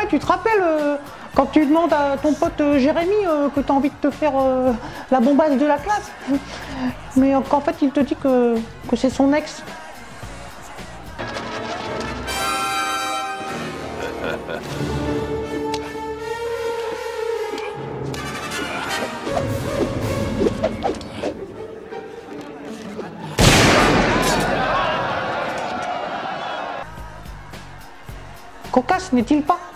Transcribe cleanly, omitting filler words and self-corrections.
tu te rappelles quand tu demandes à ton pote Jérémy que tu as envie de te faire la bombasse de la classe, mais qu'en fait il te dit que c'est son ex. Cocasse, n'est-il pas?